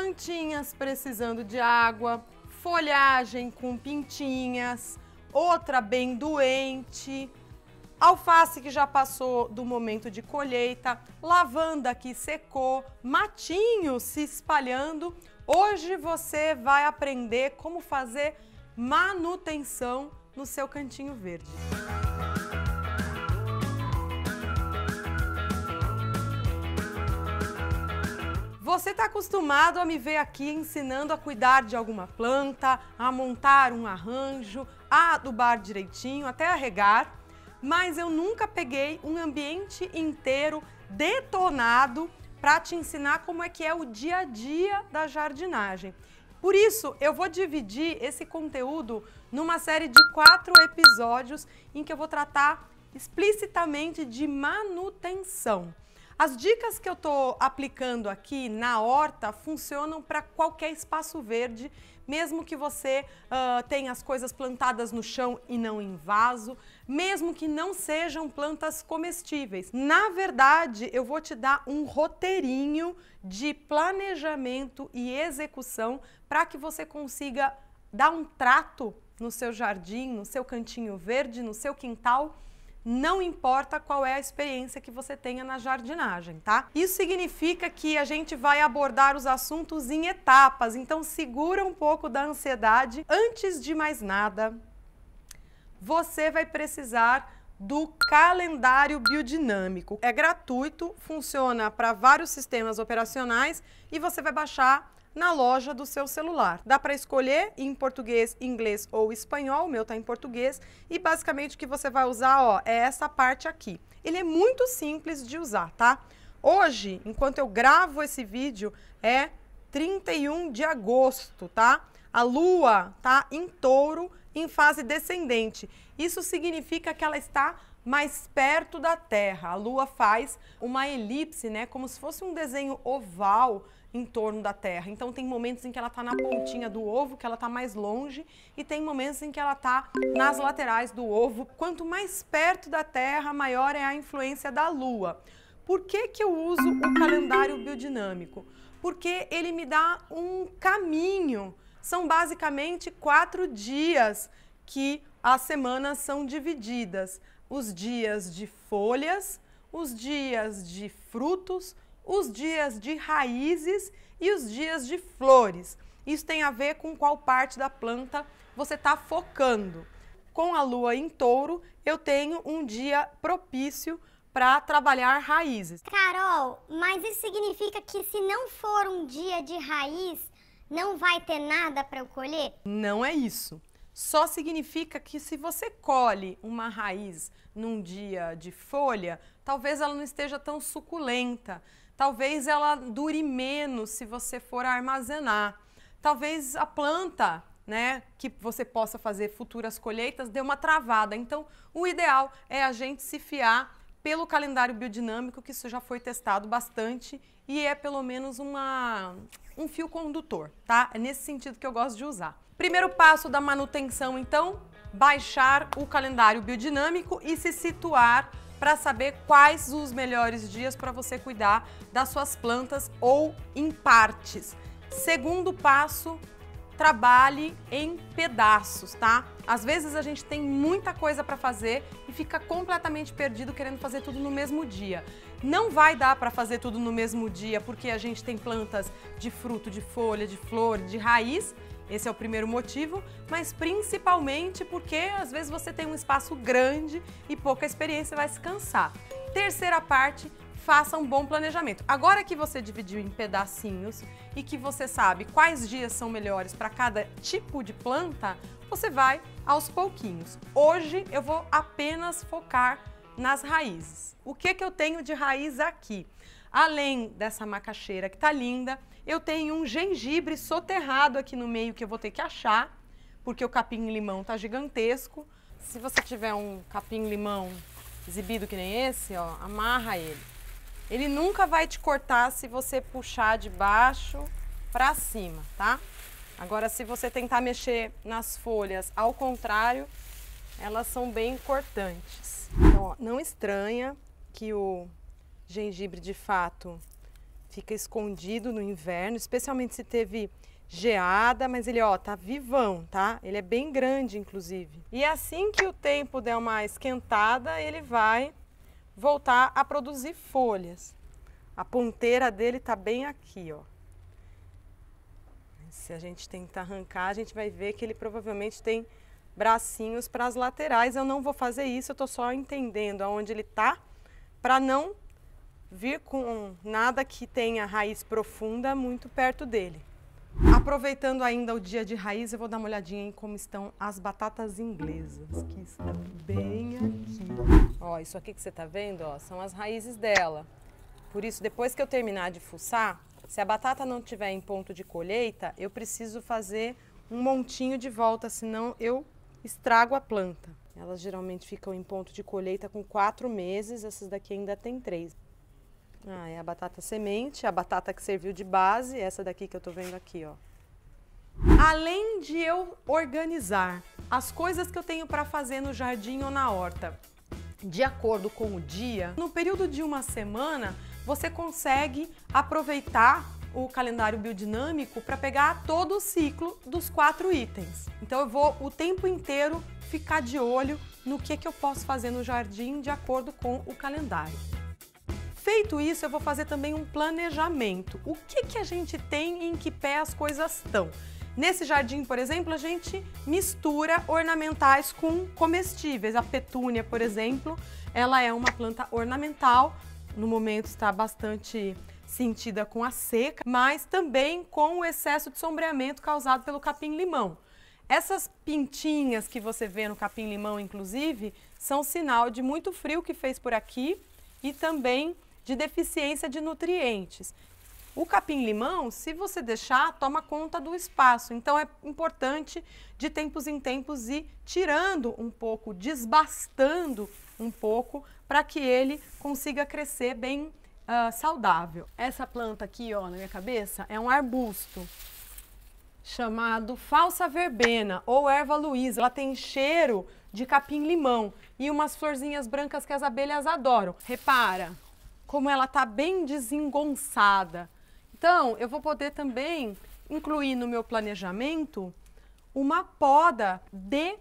plantinhas precisando de água, folhagem com pintinhas, outra bem doente, alface que já passou do momento de colheita, lavanda que secou, matinho se espalhando. Hoje você vai aprender como fazer manutenção no seu cantinho verde. Você está acostumado a me ver aqui ensinando a cuidar de alguma planta, a montar um arranjo, a adubar direitinho, até a regar, mas eu nunca peguei um ambiente inteiro detonado para te ensinar como é que é o dia a dia da jardinagem. Por isso, eu vou dividir esse conteúdo numa série de 4 episódios em que eu vou tratar explicitamente de manutenção. As dicas que eu estou aplicando aqui na horta funcionam para qualquer espaço verde, mesmo que você tenha as coisas plantadas no chão e não em vaso, mesmo que não sejam plantas comestíveis. Na verdade, eu vou te dar um roteirinho de planejamento e execução para que você consiga dar um trato no seu jardim, no seu cantinho verde, no seu quintal. Não importa qual é a experiência que você tenha na jardinagem, tá? Isso significa que a gente vai abordar os assuntos em etapas, então segura um pouco da ansiedade. Antes de mais nada, você vai precisar do calendário biodinâmico. É gratuito, funciona para vários sistemas operacionais e você vai baixar na loja do seu celular. Dá para escolher em português, inglês ou espanhol, o meu tá em português, e basicamente o que você vai usar, ó, é essa parte aqui. Ele é muito simples de usar, tá? Hoje, enquanto eu gravo esse vídeo, é 31 de agosto, tá? A lua tá em touro, em fase descendente. Isso significa que ela está mais perto da Terra. A lua faz uma elipse, né? Como se fosse um desenho oval em torno da Terra. Então tem momentos em que ela está na pontinha do ovo, que ela está mais longe, e tem momentos em que ela está nas laterais do ovo. Quanto mais perto da Terra, maior é a influência da Lua. Por que que eu uso o calendário biodinâmico? Porque ele me dá um caminho. São basicamente 4 dias que as semanas são divididas. Os dias de folhas, os dias de frutos, os dias de raízes e os dias de flores. Isso tem a ver com qual parte da planta você está focando. Com a lua em touro, eu tenho um dia propício para trabalhar raízes. Carol, mas isso significa que se não for um dia de raiz, não vai ter nada para eu colher? Não é isso. Só significa que se você colhe uma raiz num dia de folha, talvez ela não esteja tão suculenta. Talvez ela dure menos se você for armazenar. Talvez a planta, né, que você possa fazer futuras colheitas, dê uma travada. Então, o ideal é a gente se fiar pelo calendário biodinâmico, que isso já foi testado bastante e é pelo menos um fio condutor, tá? É nesse sentido que eu gosto de usar. Primeiro passo da manutenção, então, baixar o calendário biodinâmico e se situar para saber quais os melhores dias para você cuidar das suas plantas ou em partes. Segundo passo, trabalhe em pedaços, tá? Às vezes a gente tem muita coisa para fazer e fica completamente perdido querendo fazer tudo no mesmo dia. Não vai dar para fazer tudo no mesmo dia porque a gente tem plantas de fruto, de folha, de flor, de raiz. Esse é o primeiro motivo, mas principalmente porque às vezes você tem um espaço grande e pouca experiência, vai se cansar. Terceira parte, faça um bom planejamento. Agora que você dividiu em pedacinhos e que você sabe quais dias são melhores para cada tipo de planta, você vai aos pouquinhos. Hoje eu vou apenas focar nas raízes. O que que eu tenho de raiz aqui? Além dessa macaxeira que tá linda, eu tenho um gengibre soterrado aqui no meio que eu vou ter que achar, porque o capim-limão tá gigantesco. Se você tiver um capim-limão exibido que nem esse, ó, amarra ele. Ele nunca vai te cortar se você puxar de baixo para cima, tá? Agora, se você tentar mexer nas folhas ao contrário, elas são bem cortantes. Então, ó, não estranha que o gengibre de fato fica escondido no inverno, especialmente se teve geada, mas ele, ó, tá vivão, tá? Ele é bem grande, inclusive. E assim que o tempo der uma esquentada, ele vai voltar a produzir folhas. A ponteira dele tá bem aqui, ó. Se a gente tentar arrancar, a gente vai ver que ele provavelmente tem bracinhos para as laterais. Eu não vou fazer isso, eu tô só entendendo aonde ele tá, para não vir com nada que tenha raiz profunda muito perto dele. Aproveitando ainda o dia de raiz, eu vou dar uma olhadinha em como estão as batatas inglesas, que estão bem aqui. Ó, isso aqui que você tá vendo, ó, são as raízes dela. Por isso, depois que eu terminar de fuçar, se a batata não tiver em ponto de colheita, eu preciso fazer um montinho de volta, senão eu estrago a planta. Elas geralmente ficam em ponto de colheita com 4 meses, essas daqui ainda tem 3. Ah, é a batata semente, a batata que serviu de base, essa daqui que eu tô vendo aqui, ó. Além de eu organizar as coisas que eu tenho para fazer no jardim ou na horta, de acordo com o dia, no período de uma semana, você consegue aproveitar o calendário biodinâmico para pegar todo o ciclo dos 4 itens. Então eu vou o tempo inteiro ficar de olho no que eu posso fazer no jardim de acordo com o calendário. Feito isso, eu vou fazer também um planejamento. O que a gente tem e em que pé as coisas estão? Nesse jardim, por exemplo, a gente mistura ornamentais com comestíveis. A petúnia, por exemplo, ela é uma planta ornamental. No momento está bastante sentida com a seca, mas também com o excesso de sombreamento causado pelo capim-limão. Essas pintinhas que você vê no capim-limão, inclusive, são sinal de muito frio que fez por aqui e também de deficiência de nutrientes. O capim-limão, se você deixar, toma conta do espaço, então é importante de tempos em tempos ir tirando um pouco, desbastando um pouco, para que ele consiga crescer bem saudável. Essa planta aqui, ó, na minha cabeça, é um arbusto chamado falsa verbena ou erva luísa. Ela tem cheiro de capim-limão e umas florzinhas brancas que as abelhas adoram. Repara como ela tá bem desengonçada. Então, eu vou poder também incluir no meu planejamento uma poda de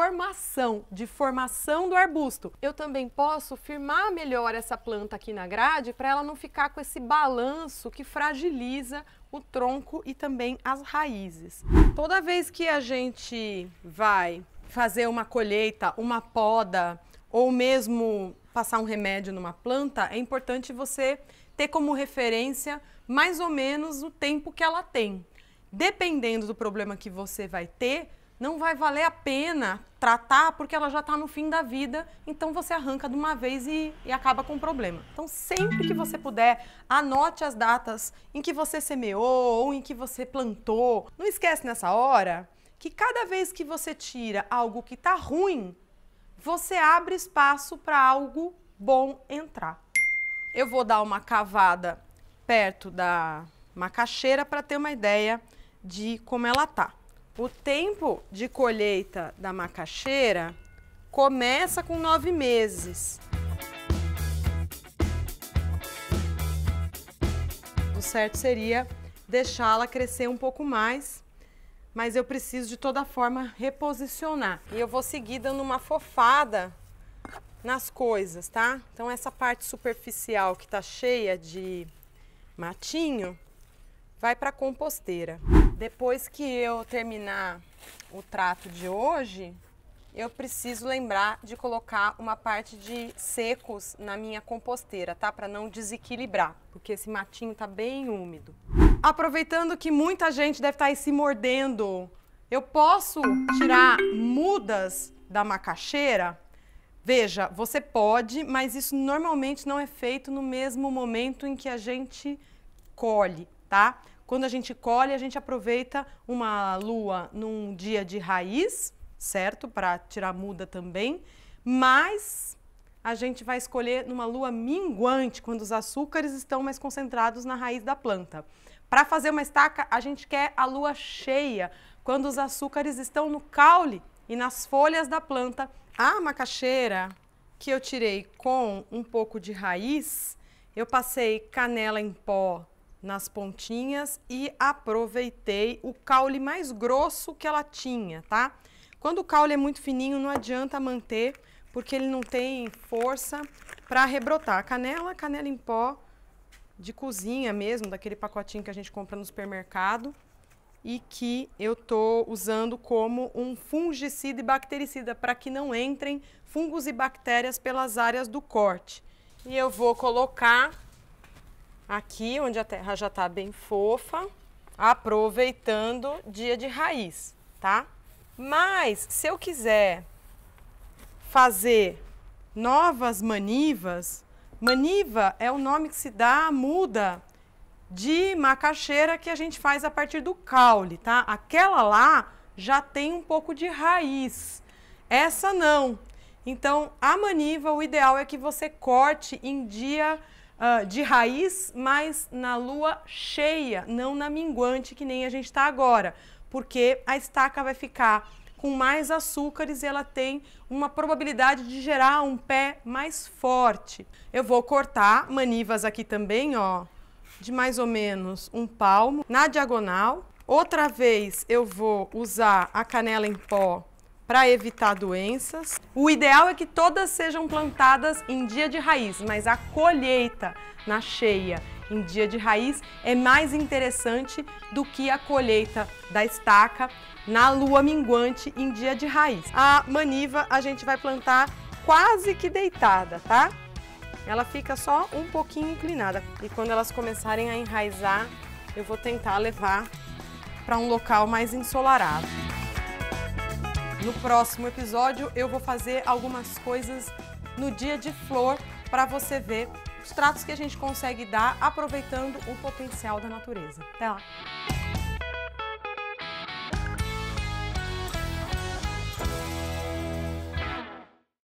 formação do arbusto. Eu também posso firmar melhor essa planta aqui na grade para ela não ficar com esse balanço que fragiliza o tronco e também as raízes. Toda vez que a gente vai fazer uma colheita, uma poda ou mesmo passar um remédio numa planta, é importante você ter como referência mais ou menos o tempo que ela tem. Dependendo do problema que você vai ter, não vai valer a pena tratar porque ela já está no fim da vida, então você arranca de uma vez e acaba com o problema. Então, sempre que você puder, anote as datas em que você semeou ou em que você plantou. Não esquece nessa hora que cada vez que você tira algo que está ruim, você abre espaço para algo bom entrar. Eu vou dar uma cavada perto da macaxeira para ter uma ideia de como ela tá. O tempo de colheita da macaxeira começa com 9 meses. O certo seria deixá-la crescer um pouco mais, mas eu preciso de toda forma reposicionar. E eu vou seguir dando uma fofada nas coisas, tá? Então essa parte superficial que tá cheia de matinho vai para a composteira. Depois que eu terminar o trato de hoje, eu preciso lembrar de colocar uma parte de secos na minha composteira, tá? Para não desequilibrar, porque esse matinho tá bem úmido. Aproveitando que muita gente deve estar aí se mordendo, eu posso tirar mudas da macaxeira? Veja, você pode, mas isso normalmente não é feito no mesmo momento em que a gente colhe, tá? Quando a gente colhe, a gente aproveita uma lua num dia de raiz, certo? Para tirar muda também, mas a gente vai escolher numa lua minguante, quando os açúcares estão mais concentrados na raiz da planta. Para fazer uma estaca, a gente quer a lua cheia, quando os açúcares estão no caule e nas folhas da planta. A macaxeira que eu tirei com um pouco de raiz, eu passei canela em pó nas pontinhas e aproveitei o caule mais grosso que ela tinha, tá? Quando o caule é muito fininho, não adianta manter, porque ele não tem força para rebrotar. Canela em pó de cozinha mesmo, daquele pacotinho que a gente compra no supermercado e que eu tô usando como um fungicida e bactericida para que não entrem fungos e bactérias pelas áreas do corte. E eu vou colocar aqui onde a terra já tá bem fofa, aproveitando dia de raiz, tá? Mas se eu quiser fazer novas manivas, maniva é o nome que se dá à muda de macaxeira que a gente faz a partir do caule, tá? Aquela lá já tem um pouco de raiz, essa não. Então, a maniva, o ideal é que você corte em dia de raiz, mas na lua cheia, não na minguante que nem a gente está agora, porque a estaca vai ficar com mais açúcares e ela tem uma probabilidade de gerar um pé mais forte. Eu vou cortar manivas aqui também, ó, de mais ou menos um palmo na diagonal. Outra vez eu vou usar a canela em pó para evitar doenças. O ideal é que todas sejam plantadas em dia de raiz, mas a colheita na cheia em dia de raiz é mais interessante do que a colheita da estaca na lua minguante em dia de raiz. A maniva a gente vai plantar quase que deitada, tá? Ela fica só um pouquinho inclinada e quando elas começarem a enraizar, eu vou tentar levar para um local mais ensolarado. No próximo episódio eu vou fazer algumas coisas no dia de flor para você ver os tratos que a gente consegue dar aproveitando o potencial da natureza. Até lá!